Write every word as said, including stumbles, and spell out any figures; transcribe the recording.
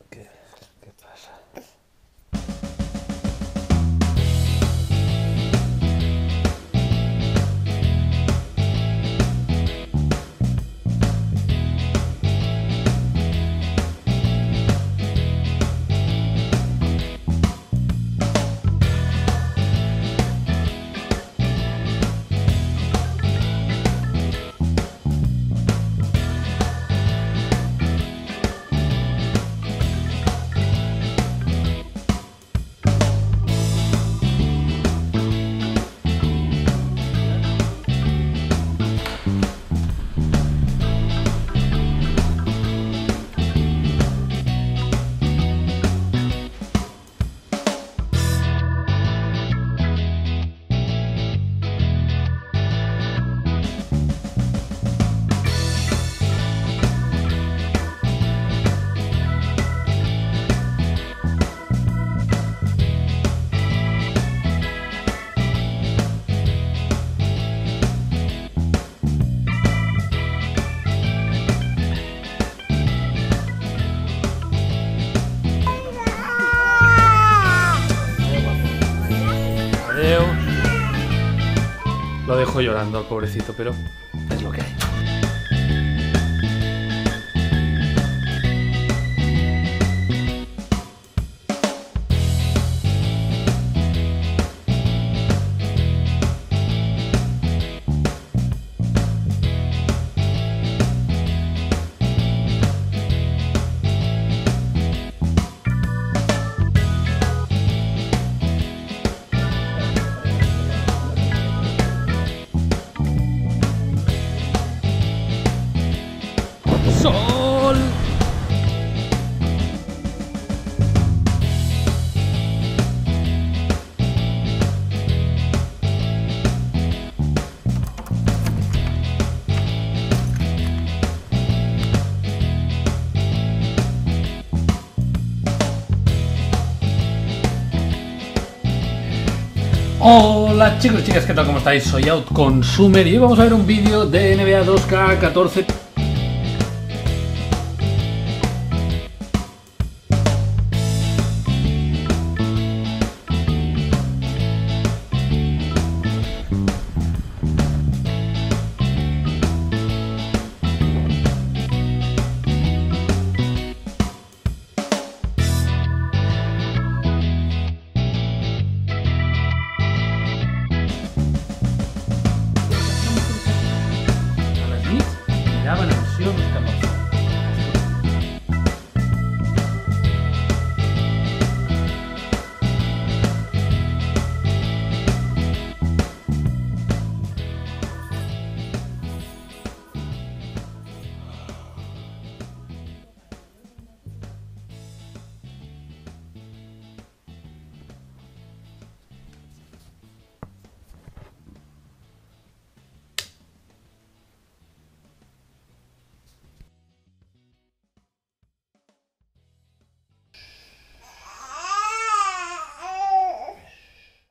qué, qué pasa. Lo dejo llorando al pobrecito, pero es lo que hay. Sol. Hola chicos y chicas, ¿qué tal? ¿Cómo estáis? Soy Outconsumer y hoy vamos a ver un vídeo de N B A dos K catorce. Miraven ansiosos cap al